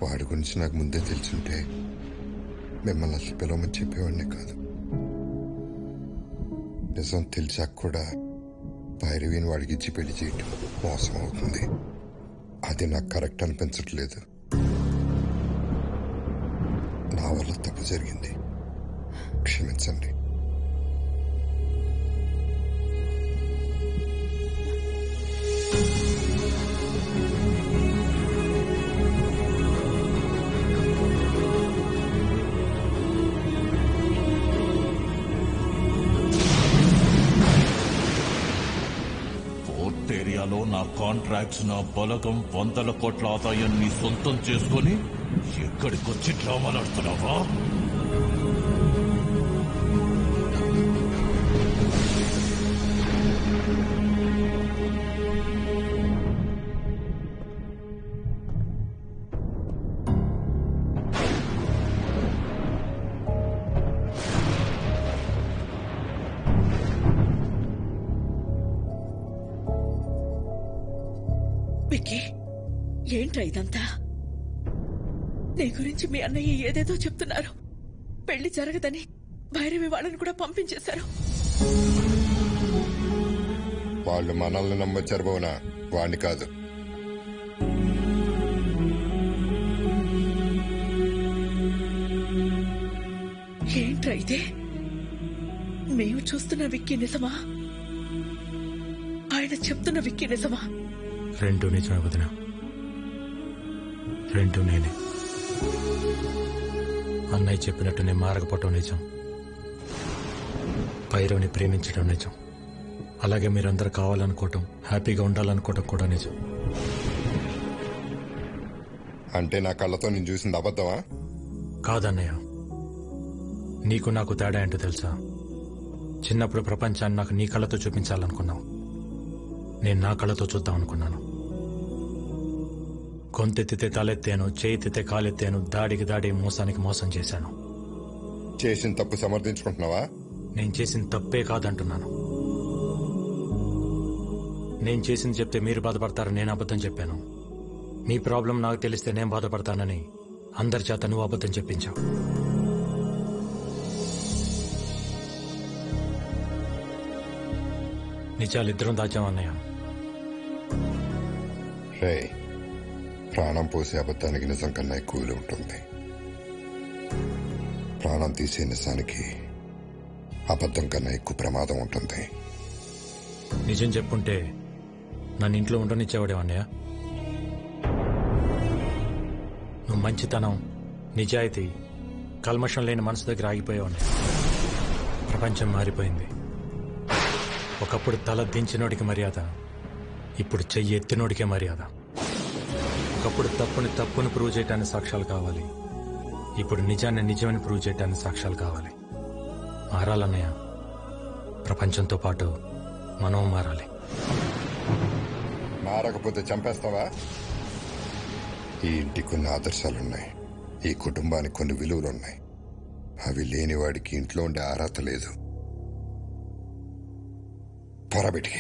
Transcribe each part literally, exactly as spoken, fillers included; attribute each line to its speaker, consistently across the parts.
Speaker 1: వాడి గురించి నాకు ముందే తెలుసుంటే మిమ్మల్ని అసలు పిలవమని చెప్పేవాడినే కాదు. నిజం తెలిసాక కూడా భైరవిని వాడికి ఇచ్చి పెళ్లి చేయటం మోసం అవుతుంది. అది నాకు కరెక్ట్ అనిపించట్లేదు. నా వల్ల తప్పు జరిగింది, క్షమించండి.
Speaker 2: ఏరియాలో నా కాంట్రాక్ట్స్, నా బలగం, వందల కోట్ల ఆదాయాన్ని సొంతం చేసుకుని ఎక్కడికొచ్చి డ్రామాలాడుతున్నావా?
Speaker 3: విక్కీ, ఏంట్రా ఇదంతా? నీ గురించి మీ అన్నయ్య ఏదేదో చెప్తున్నారు. పెళ్లి జరగదని భైరవి వాళ్ళని కూడా పంపించేశారు.
Speaker 1: వాళ్ళు మనల్ని నమ్మొచ్చారు బోనా, వాణ్ణి కాదు.
Speaker 3: ఏంట్రా ఇదే? మేము చూస్తున్న విక్కీ నిజమా? ఆయన చెప్తున్న విక్కీ నిజమా?
Speaker 4: రెండు నిజమే వదిన, రెండు నేనే. అన్నయ్య చెప్పినట్టు నేను మారకపోవటం నిజం, భైరవిని ప్రేమించడం నిజం, అలాగే మీరందరూ కావాలనుకోవటం, హ్యాపీగా ఉండాలనుకోవటం కూడా నిజం.
Speaker 1: అంటే నా కళ్ళతో నేను చూసింది అబద్ధమా?
Speaker 4: కాదన్నయ్య, నీకు నాకు తేడా ఏంటో తెలుసా? చిన్నప్పుడు ప్రపంచాన్ని నాకు నీ కళ్ళతో చూపించాలనుకున్నావు, నేను నా కళ్ళతో చూద్దాం అనుకున్నాను. గొంతెత్తితే తలెత్తాను, చేయితే కాలెత్తాను, దాడికి దాడి, మోసానికి మోసం చేశాను.
Speaker 1: చేసిన తప్పు సమర్థించుకుంటున్నావా?
Speaker 4: నేను చేసిన తప్పే కాదంటున్నాను. నేను చేసింది చెప్తే మీరు బాధపడతారని నేను అబద్ధం చెప్పాను. మీ ప్రాబ్లం నాకు తెలిస్తే నేను బాధపడతానని అందరి చేత నువ్వు అబద్ధం చెప్పించావు. నిజాలిద్దరం దాచామన్నయ్య.
Speaker 1: రే, ప్రాణం పోసే అబద్ధానికి నిజం కన్నా ఎక్కువ విలువ ఉంటుంది. ప్రాణం తీసే నిజానికి అబద్ధం కన్నా ఎక్కువ ప్రమాదం ఉంటుంది.
Speaker 4: నిజం చెప్పుంటే నన్ను ఇంట్లో ఉండనిచ్చేవాడే అన్నయ్య. నువ్వు మంచితనం, నిజాయితీ, కల్మషం లేని మనసు దగ్గర ఆగిపోయావని. ప్రపంచం మారిపోయింది. ఒకప్పుడు తల దించినోడికి మర్యాద, ఇప్పుడు చెయ్యి ఎత్తినోడికే మర్యాద. ఒకప్పుడు తప్పుని తప్పుని ప్రూవ్ చేయడానికి సాక్ష్యాలు కావాలి, ఇప్పుడు నిజాన్ని నిజమని ప్రూవ్ చేయడానికి సాక్ష్యాలు కావాలి. మారాలన్నయ్య, ప్రపంచంతో పాటు మనం మారాలి.
Speaker 1: మారకపోతే చంపేస్తావా? ఈ ఇంటికి కొన్ని ఆదర్శాలున్నాయి, ఈ కుటుంబానికి కొన్ని విలువలున్నాయి. అవి లేని వాడికి ఇంట్లో ఉండే అర్హత లేదు. పొరబెట్టి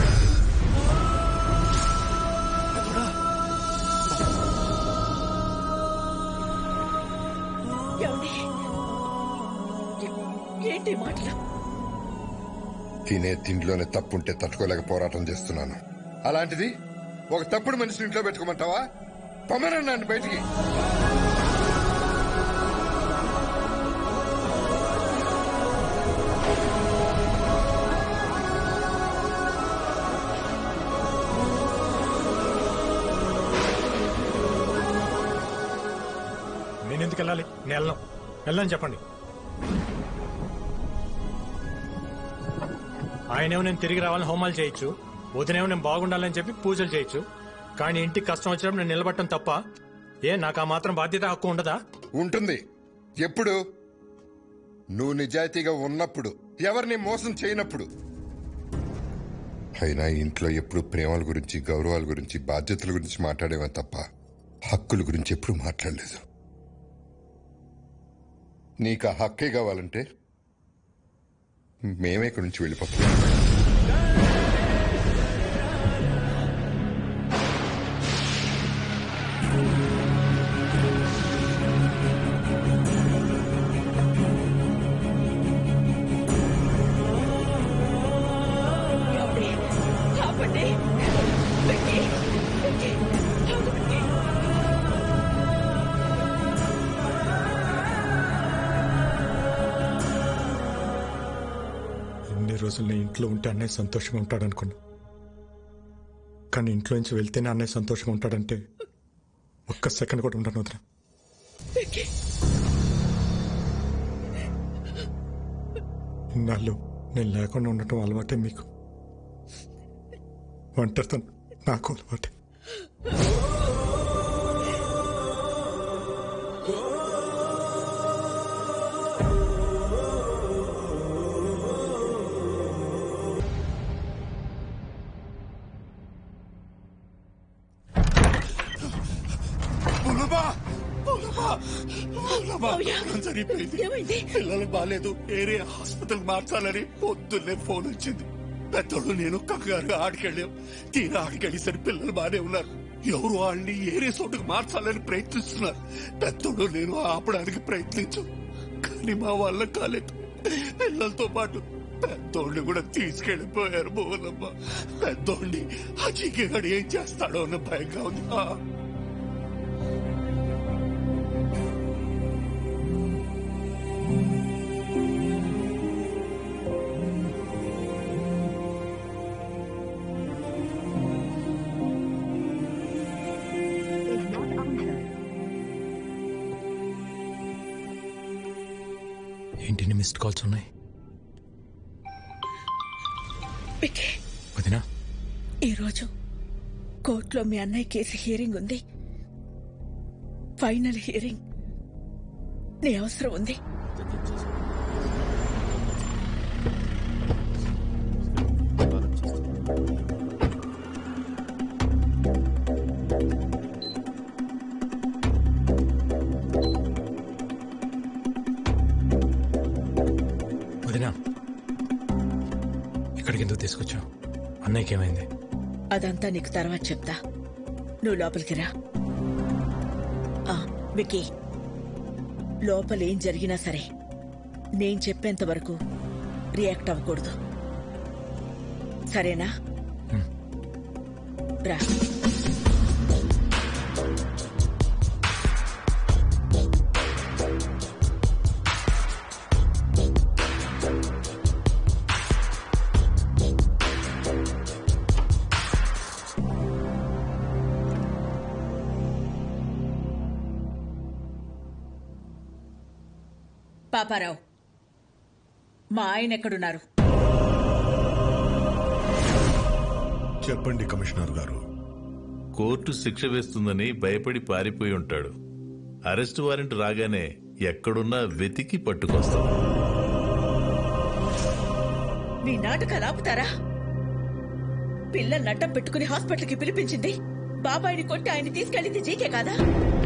Speaker 3: ఏంటి మాటలు?
Speaker 1: తినే తిండిలోనే తప్పుంటే తట్టుకోలేక పోరాటం చేస్తున్నాను. అలాంటిది ఒక తప్పుడు మనిషిని ఇంట్లో పెట్టుకోమంటావా? పొమ్మనండి బయటికి.
Speaker 4: నేనెందుకు వెళ్ళాలి? నేను వెళ్ళను. వెళ్ళని చెప్పండి. ఆయనేమో నేను తిరిగి రావాలని హోమాలు చేయొచ్చు, వదినేమో నేను బాగుండాలని చెప్పి పూజలు చేయొచ్చు. కానీ ఇంటికి కష్టం వచ్చినప్పుడు నేను నిలబడటం తప్ప? ఏ, నాకు ఆ మాత్రం బాధ్యత, హక్కు ఉండదా?
Speaker 1: ఉంటుంది. ఎప్పుడు? నువ్వు నిజాయితీగా ఉన్నప్పుడు, ఎవరిని మోసం చేయనప్పుడు. అయినా ఇంట్లో ఎప్పుడు ప్రేమల గురించి, గౌరవాల గురించి, బాధ్యతల గురించి మాట్లాడేవా తప్ప హక్కుల గురించి ఎప్పుడు మాట్లాడలేదు. నీకు ఆ హక్కే కావాలంటే మేమే ఇక్కడి నుంచి వెళ్ళిపోతాం.
Speaker 4: రోజులు నేను ఇంట్లో ఉంటే అన్నయ్య సంతోషంగా ఉంటాడనుకున్నా. కానీ ఇంట్లో నుంచి వెళ్తేనే అన్నయ్య సంతోషంగా ఉంటాడంటే ఒక్క సెకండ్ కూడా ఉండను వదిన. ఇన్నాళ్ళు నేను లేకుండా ఉండటం అలవాటే మీకు. ఒంటరితనం నాకు అలవాటే.
Speaker 5: సరిపోయింది. పిల్లలు బాలేదు, ఏరే హాస్పిటల్ మార్చాలని పొద్దున్నే ఫోన్ వచ్చింది. పెద్దోడు నేను కంగారుగా ఆడికెళ్ళాం. తీరా ఆడికెళ్ళేసరి పిల్లలు బానే ఉన్నారు. ఎవరు వాళ్ళని ఏరే చోటుకు మార్చాలని ప్రయత్నిస్తున్నారు. పెద్దోడు నేను ఆపడానికి ప్రయత్నించు, కానీ మా వల్ల కాలేదు. పిల్లలతో పాటు పెద్దోడిని కూడా తీసుకెళ్లిపోయారు. బోలమ్మ, పెద్దోడిని ఆ చీకగాడు ఏం చేస్తాడో అన్న భయంగా ఉంది.
Speaker 4: ఏంటి మిస్డ్ కాల్స్ ఉన్నాయి? వదినా,
Speaker 3: ఈరోజు కోర్టులో మీ అన్నయ్య కేసు హియరింగ్ ఉంది. Final hearing. నీ అవసరం ఉంది.
Speaker 4: వదినా, ఇక్కడికి ఎందుకు తీసుకొచ్చావు? అన్నయ్యకి ఏమైంది?
Speaker 3: అదంతా నీకు తర్వాత చెప్తా. నువ్వు లోపలికి రా. వికీ, లోపల ఏం జరిగినా సరే నేను చెప్పేంత వరకు రియాక్ట్ అవ్వకూడదు, సరేనా? రా. పాపారావు, మా ఆయన ఎక్కడున్నారు?
Speaker 6: చెప్పండి కమిషనర్ గారు.
Speaker 2: కోర్టు శిక్ష వేస్తుందని భయపడి పారిపోయి ఉంటాడు. అరెస్ట్ వారెంట్ రాగానే ఎక్కడున్నా వెతికి పట్టుకొస్తాం.
Speaker 3: మీ నాటకాలు ఆపుతారా? పిల్లల్ని అడ్డం పెట్టుకుని హాస్పిటల్కి పిలిపించింది బాబాయిని కొట్టి ఆయన తీసుకెళ్ళింది జీకే కాదా?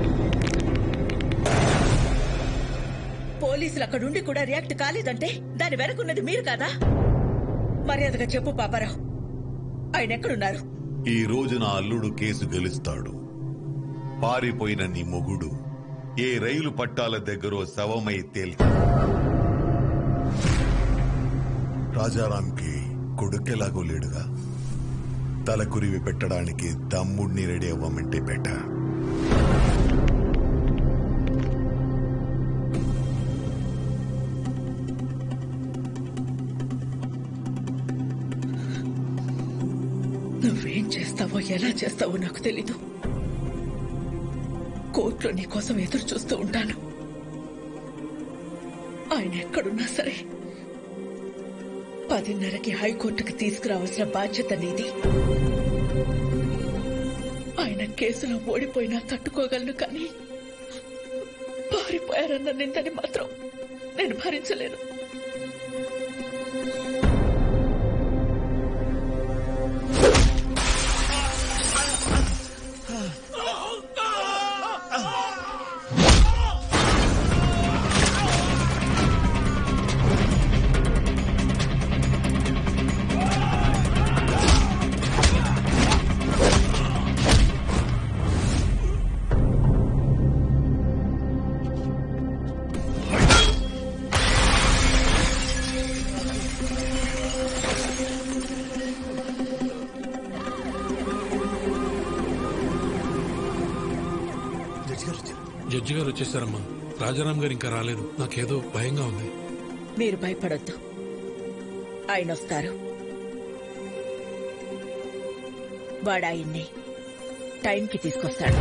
Speaker 3: పోలీసులు అక్కడుండి కూడా రియాక్ట్ కాలేదంటే దాని వెనకున్నది మీరు కాదా? మర్యాదగా చెప్పు పాపారావు, ఆయన ఎక్కడున్నారు?
Speaker 6: ఈ రోజు నా అల్లుడు కేసు గెలుస్తాడు. పారిపోయిన నీ మొగుడు ఏ రైలు పట్టాల దగ్గరో శవమై తేల్తాడు. రాజారాంకి కొడుకెలాగో లేడుగా, తలకురివి పెట్టడానికి తమ్ముడిని రెడీ అవ్వమంటే పెట్ట.
Speaker 3: నువ్వేం చేస్తావో ఎలా చేస్తావో నాకు తెలీదు. కోర్టులో నీ కోసం ఎదురు చూస్తూ ఉంటాను. ఆయన ఎక్కడున్నా సరే పదిన్నరకి హైకోర్టుకి తీసుకురావాల్సిన బాధ్యత నీది. ఆయన కేసులో ఓడిపోయినా తట్టుకోగలను, కానీ పారిపోయారన్న నిందని మాత్రం నేను భరించలేను.
Speaker 7: జడ్జి గారు వచ్చేసారమ్మా. రాజారాం గారు ఇంకా రాలేదు. నాకేదో భయంగా ఉంది.
Speaker 3: మీరు భయపడొద్దు. ఆయన వస్తారు. వాడు ఆయన్ని టైంకి తీసుకొస్తాడు.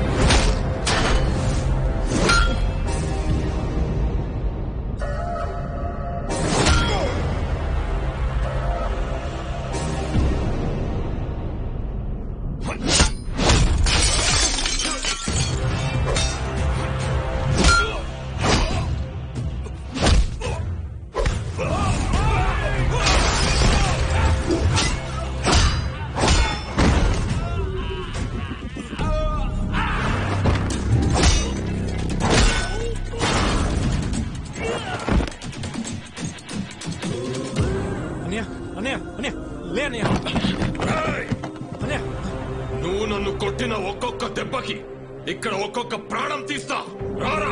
Speaker 2: నువ్వు నన్ను కొట్టిన ఒక్కొక్క దెబ్బకి ఇక్కడ ఒక్కొక్క ప్రాణం తీస్తా. రారా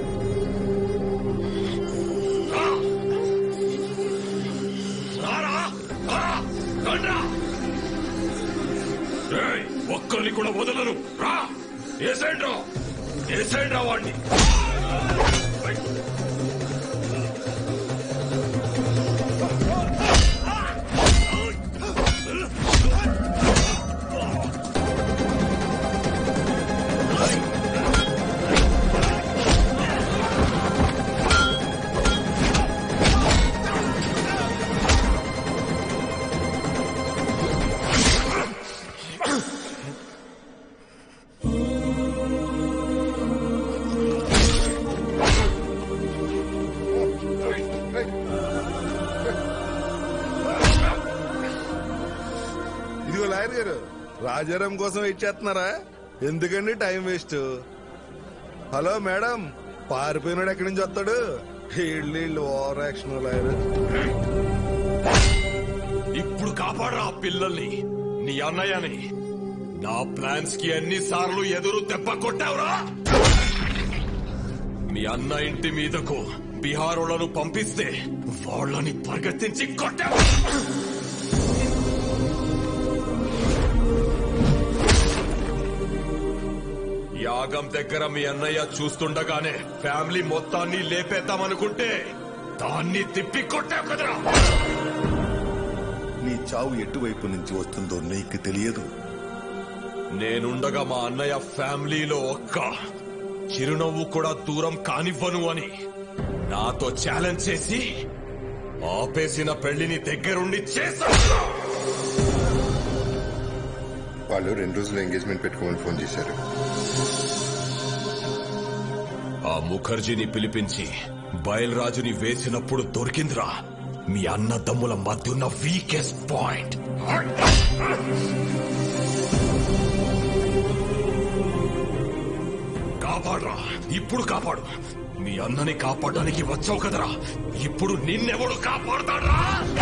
Speaker 2: ఒక్కరిని కూడా వదలను. రా ఏసేండ్రా ఏసేండ్రా వాడిని.
Speaker 8: ఇదిగో లాయర్ గారు, రాజారాం కోసం వెయిట్ చేస్తున్నారా? ఎందుకండి టైం వేస్ట్? హలో మేడం, పారిపోయినాడు ఎక్కడి నుంచి వస్తాడు? ఇళ్ళు ఓవర్ యాక్షన్ లాయర్.
Speaker 2: ఇప్పుడు కాపాడరా పిల్లల్ని, నీ అన్నయ్యని. నా ప్లాన్స్ కి ఎన్ని సార్లు ఎదురు దెబ్బ కొట్టావురా? మీ అన్న ఇంటి మీదకు బీహారులను పంపిస్తే వాళ్ళని పరిగెత్తించి కొట్టావు. యాగం దగ్గర మీ అన్నయ్య చూస్తుండగానే ఫ్యామిలీ మొత్తాన్ని లేపేద్దామనుకుంటే దాన్ని తిప్పి కొట్టావు కదరా.
Speaker 6: నీ చావు ఎటువైపు నుంచి వస్తుందో నీకు తెలియదు.
Speaker 2: నేనుండగా మా అన్నయ్య ఫ్యామిలీలో ఒక్క చిరునవ్వు కూడా దూరం కానివ్వను అని నాతో ఛాలెంజ్ చేసి ఆపేసిన పెళ్లిని దగ్గరుండి చేశాను.
Speaker 1: వాళ్ళు రెండు రోజులు ఎంగేజ్మెంట్ పెట్టుకోమని ఫోన్ చేశారు.
Speaker 2: ఆ ముఖర్జీని పిలిపించి బయల్రాజుని వేసినప్పుడు దొరికిందిరా మీ అన్నదమ్ముల మధ్య ఉన్న వీకెస్ట్ పాయింట్. కాపాడరా, ఇప్పుడు కాపాడు. మీ అన్నని కాపాడడానికి వచ్చావు కదరా, ఇప్పుడు నిన్నెవడు కాపాడతాడ్రా?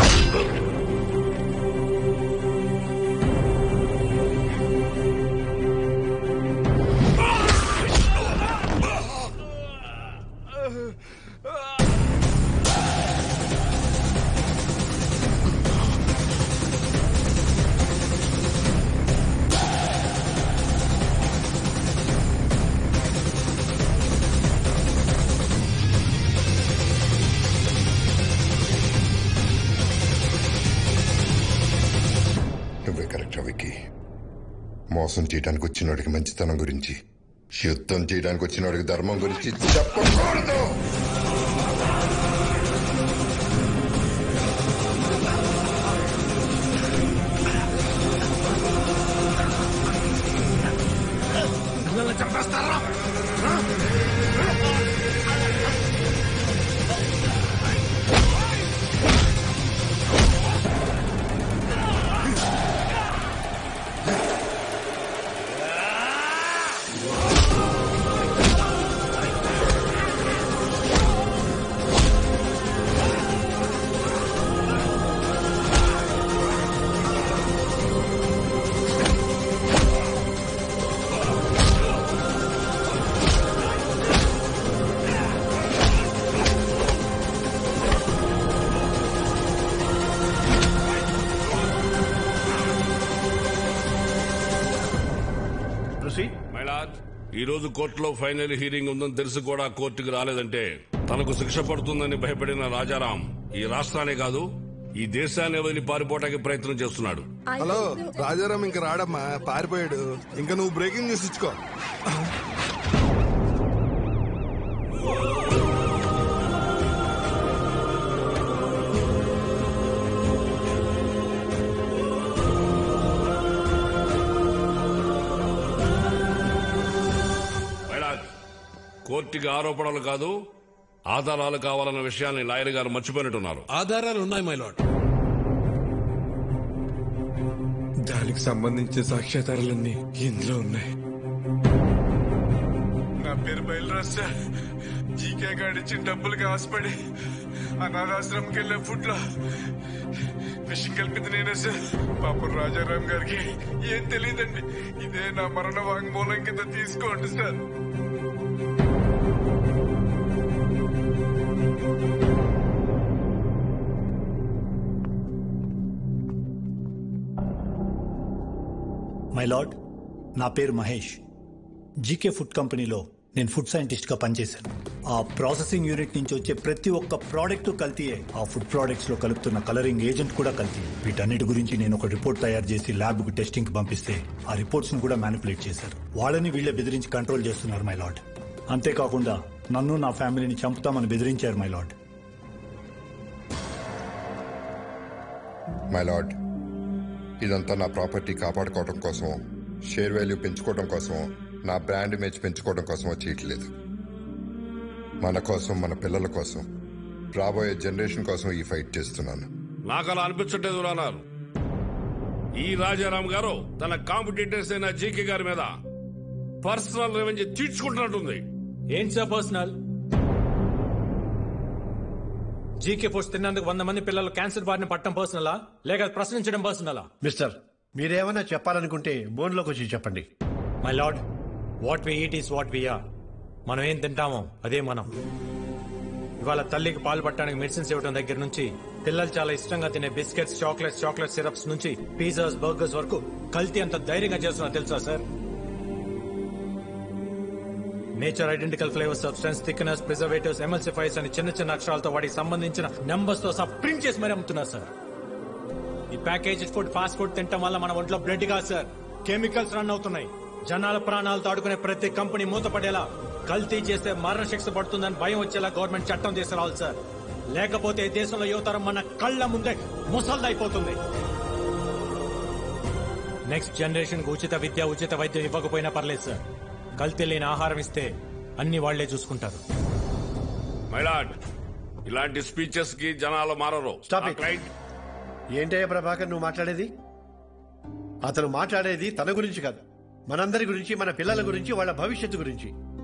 Speaker 1: నువ్వే కరెక్ట్ విక్కీ. మోసం చేయడానికి వచ్చినోడికి మంచితనం గురించి, యుద్ధం చేయడానికి వచ్చినోడికి ధర్మం గురించి చెప్పకూడదు.
Speaker 2: చంపేస్తారా?
Speaker 9: ఈ రోజు కోర్టులో ఫైనల్ హీరింగ్ ఉందని తెలిసి కూడా కోర్టుకు రాలేదంటే తనకు శిక్ష పడుతుందని భయపడిన రాజారాం ఈ రాష్ట్రానే కాదు ఈ దేశాన్ని వదిలి పారిపోవడానికి ప్రయత్నం చేస్తున్నాడు.
Speaker 8: హలో రాజారాం ఇంకా రాడమ్మా, పారిపోయాడు. ఇంకా నువ్వు బ్రేకింగ్ న్యూస్ ఇచ్చుకో.
Speaker 9: కోర్టుకి ఆరోపణలు కాదు, ఆధారాలు కావాలన్న విషయాన్ని లాయర్ గారు మర్చిపోయినట్టున్నారు.
Speaker 7: ఆధారాలు ఉన్నాయి మై లార్డ్.
Speaker 10: దానికి సంబంధించిన సాక్ష్యాధారాలన్నీ ఇందులో ఉన్నాయి. నా పేరు బయలురాజ్ సార్. జీకే గాడిచ్చిన డబ్బులకి ఆశపడి అనాథాశ్రమంకి వెళ్ళే ఫుడ్ లో విషయం కలిపింది నేనే సార్. పాపం రాజారాం గారికి ఏం తెలియదండి. ఇదే నా మరణ వాంగ్మూలం కింద తీసుకోండి సార్.
Speaker 11: మై లార్డ్, నా పేరు మహేష్. జీకే ఫుడ్ కంపెనీలో నేను ఫుడ్ సైంటిస్ట్ గా పనిచేశాను. ఆ ప్రాసెసింగ్ యూనిట్ నుంచి వచ్చే ప్రతి ఒక్క ప్రోడక్ట్ కల్తీయే. ఆ ఫుడ్ ప్రోడక్ట్స్ లో కలుపుతున్న కలరింగ్ ఏజెంట్ కూడా కల్తీ. వీటన్నిటి గురించి నేను ఒక రిపోర్ట్ తయారు చేసి ల్యాబ్ కు టెస్టింగ్ కి పంపిస్తే ఆ రిపోర్ట్స్ ను కూడా మ్యానిపులేట్ చేశారు. వాళ్ళని వీళ్ళే బెదిరించి కంట్రోల్ చేస్తున్నారు మై లార్డ్. అంతేకాకుండా నన్ను నా ఫ్యామిలీని చంపుతామని బెదిరించారు మై లార్డ్.
Speaker 1: మై లార్డ్, ఇదంతా నా ప్రాపర్టీ కాపాడుకోవడం కోసం, షేర్ వాల్యూ పెంచుకోవడం కోసం, నా బ్రాండ్ ఇమేజ్ పెంచుకోవడం కోసం చేయట్లేదు. మన కోసం, మన పిల్లల కోసం, రాబోయే జనరేషన్ కోసం ఈ ఫైట్ చేస్తున్నాను.
Speaker 9: నాకు అలా అనిపించట్లేదు అన్నారు. ఈ రాజారాం గారు తన కాంపిటీటర్స్ అయిన జీకే గారి మీద పర్సనల్ రెవెన్యూ తీర్చుకుంటున్నట్టుంది.
Speaker 4: ఏంటి సార్ పర్సనల్? జీకే ఫుడ్స్ తిన్నందుకు వంద మంది పిల్లలు క్యాన్సర్ బారిన పట్టడం పర్సనలా, లేక ప్రశ్నించడం పర్సనలా?
Speaker 12: మిస్టర్, మీరేమన్నా చెప్పాలనుకుంటే బోన్లోకి వచ్చి చెప్పండి.
Speaker 4: My lord, what we eat is what we are. మనం ఏం తింటామో అదే మనం. ఇవాళ తల్లికి పాలు పట్టడానికి మెడిసిన్స్ ఇవ్వడం దగ్గర నుంచి, పిల్లలు చాలా ఇష్టంగా తినే బిస్కెట్స్, చాక్లెట్స్, చాక్లెట్ సిరప్స్ నుంచి పిజ్జాస్, బర్గర్స్ వరకు కల్తీ అంత ధైర్యంగా చేస్తున్నా తెలుసా sir? Nature identical flavour substances, thickness, preservatives, emulsifiers అని చిన్న చిన్న అక్షరాలతో వాటికి సంబంధించిన నెంబర్స్ తో సహా ప్రింట్ చేసి మరీ అమ్ముతున్నారు సార్. ఈ ప్యాకేజ్ ఫుడ్, ఫాస్ట్ ఫుడ్ తింటాం వల్ల మన ఒంట్లో బ్లడ్ కాదు సార్, కెమికల్స్ రన్ అవుతున్నాయి. జనాల ప్రాణాలతో ఆడుకునే ప్రతి కంపెనీ మూతపడేలా, కల్తీ చేస్తే మరణ శిక్ష పడుతుందని భయం వచ్చేలా గవర్నమెంట్ చట్టం తీసుకురావాలి సార్. లేకపోతే దేశంలో యువతరం మన కళ్ల ముందే ముసల్దైపోతుంది. నెక్స్ట్ జనరేషన్ కు ఉచిత విద్య, ఉచిత వైద్యం ఇవ్వకపోయినా పర్లేదు సార్. కల్తీ లేని ఆహారం ఇస్తే అన్ని వాళ్లే చూసుకుంటారు.
Speaker 9: మై లార్డ్, ఇలాంటి స్పీచెస్ కి జనాలు మారరు.
Speaker 12: ఏంటయ్యా ప్రభాకర్ నువ్వు మాట్లాడేది? అతను మాట్లాడేది తన గురించి కాదు, మనందరి గురించి, మన పిల్లల గురించి, వాళ్ళ భవిష్యత్తు గురించి.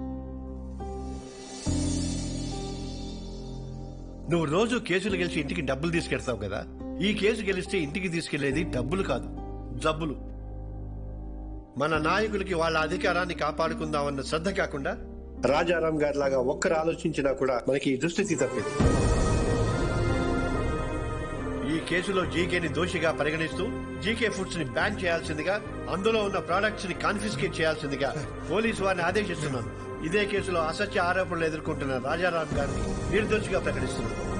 Speaker 12: నువ్వు రోజు కేసులు గెలిచి ఇంటికి డబ్బులు తీసుకెళ్తావు కదా, ఈ కేసు గెలిస్తే ఇంటికి తీసుకెళ్లేది డబ్బులు కాదు, జబ్బులు. మన నాయకులకి వాళ్ళ అధికారాన్ని కాపాడుకుందామన్న శ్రద్ధ కాకుండా రాజారాం గారి లాగా ఒక్కరు ఆలోచించినా కూడా మనకి ఈ దుస్థితి తప్పేది. ఈ కేసులో జీకేని దోషిగా పరిగణిస్తూ జీకే ఫుడ్స్ ని బ్యాన్ చేయాల్సిందిగా, అందులో ఉన్న ప్రొడక్ట్స్ ని కాన్ఫిస్కేట్ చేయాల్సిందిగా పోలీసు వారిని ఆదేశిస్తున్నాను. ఇదే కేసులో అసత్య ఆరోపణలు ఎదుర్కొంటున్న రాజారాం గారిని నిర్దోషిగా ప్రకటిస్తున్నాను.